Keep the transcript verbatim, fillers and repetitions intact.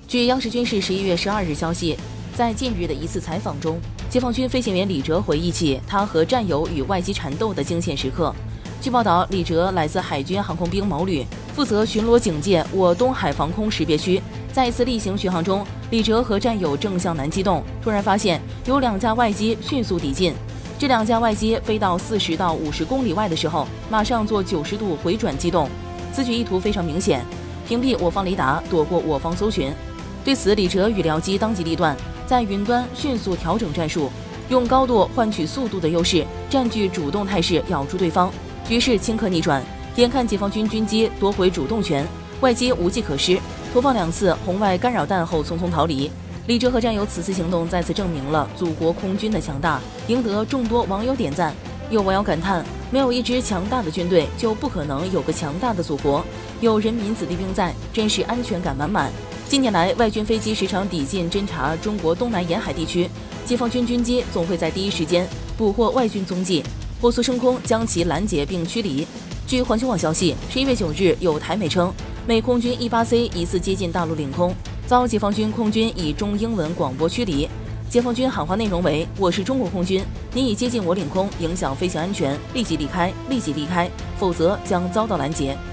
据央视军事十一月十二日消息，在近日的一次采访中，解放军飞行员李哲回忆起他和战友与外机缠斗的惊险时刻。据报道，李哲来自海军航空兵某旅，负责巡逻警戒我东海防空识别区。在一次例行巡航中，李哲和战友正向南机动，突然发现有两架外机迅速抵近。这两架外机飞到四十到五十公里外的时候，马上做九十度回转机动，此举意图非常明显，屏蔽我方雷达，躲过我方搜寻。对此，李哲与僚机当机立断，在云端迅速调整战术，用高度换取速度的优势，占据主动态势咬住对方，局势顷刻逆转。眼看解放军军机夺回主动权，外机无计可施，投放两次红外干扰弹后匆匆逃离。李哲和战友此次行动再次证明了祖国空军的强大，赢得众多网友点赞。有网友感叹，没有一支强大的军队，就不可能有个强大的祖国。有人民子弟兵在，真是安全感满满。近年来，外军飞机时常抵近侦察中国东南沿海地区，解放军军机总会在第一时间捕获外军踪迹，火速升空将其拦截并驱离。据环球网消息，十一月九日有台媒称，美空军 E 八 C 疑似接近大陆领空，遭解放军空军以中英文广播驱离。解放军喊话内容为：我是中国空军，你已接近我领空，影响飞行安全，立即离开，立即离开，否则将遭到拦截。